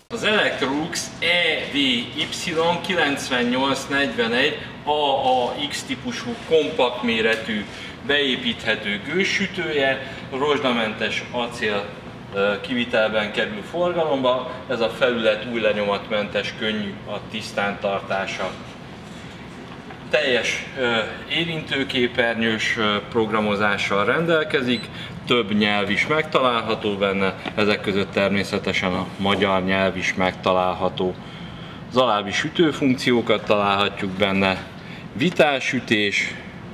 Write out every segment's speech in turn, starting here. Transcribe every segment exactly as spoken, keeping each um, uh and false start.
Az Electrolux E V Y kilencvennyolc negyvenegy A A X típusú kompakt méretű beépíthető gőzsütője, rozsdamentes acél kivitelben kerül forgalomba. Ez a felület új lenyomatmentes, könnyű a tisztántartása. Teljes érintőképernyős programozással rendelkezik, több nyelv is megtalálható benne, ezek között természetesen a magyar nyelv is megtalálható. Az alábbi sütőfunkciókat találhatjuk benne: vitálsütés,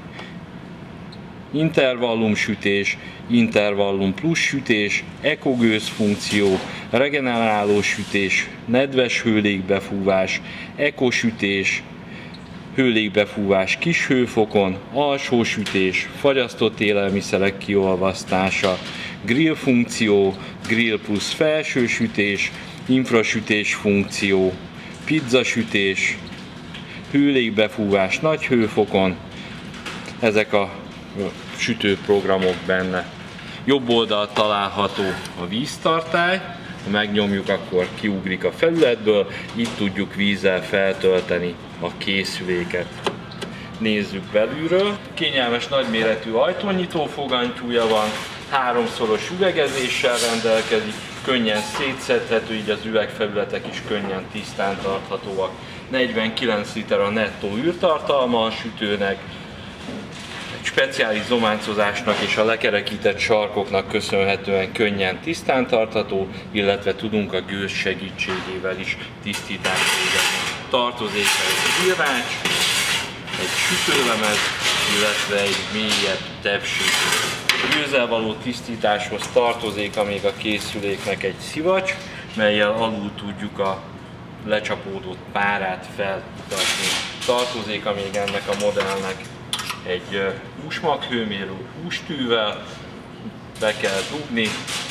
intervallumsütés, intervallum plusz sütés, ekogőz funkció, regeneráló sütés, nedves hőlégbefúvás, ekosütés, hőlégbefúvás kis hőfokon, alsó sütés, fagyasztott élelmiszerek kiolvasztása, grill funkció, grill plusz felső sütés, infrasütés funkció, pizzasütés, hőlégbefúvás nagy hőfokon. Ezek a sütőprogramok benne. Jobb oldalt található a víztartály, ha megnyomjuk, akkor kiugrik a felületből, itt tudjuk vízzel feltölteni a készüléket. Nézzük belülről. Kényelmes nagyméretű ajtónyitó fogantyúja van, háromszoros üvegezéssel rendelkezik, könnyen szétszedhető, így az üvegfelületek is könnyen tisztán tarthatóak. negyvenkilenc liter a nettó űrtartalma a sütőnek. Speciális zománcozásnak és a lekerekített sarkoknak köszönhetően könnyen tisztán tartható, illetve tudunk a gőz segítségével is tisztítást végezni. Tartozék egy virrács, egy sütőlemez, illetve egy mélyebb tepsi. A gőzzel való tisztításhoz tartozék még a készüléknek egy szivacs, mellyel alul tudjuk a lecsapódott párát felkutatni. Tartozék még ennek a modellnek egy húsmaghőmérő hústűvel, be kell dugni,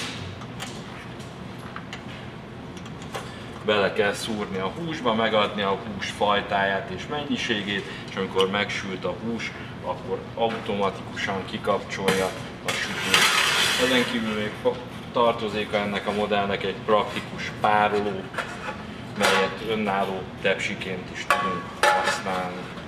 bele kell szúrni a húsba, megadni a hús fajtáját és mennyiségét, és amikor megsült a hús, akkor automatikusan kikapcsolja a sütőt. Ezen kívül még tartozik ennek a modellnek egy praktikus pároló, melyet önálló tepsiként is tudunk használni.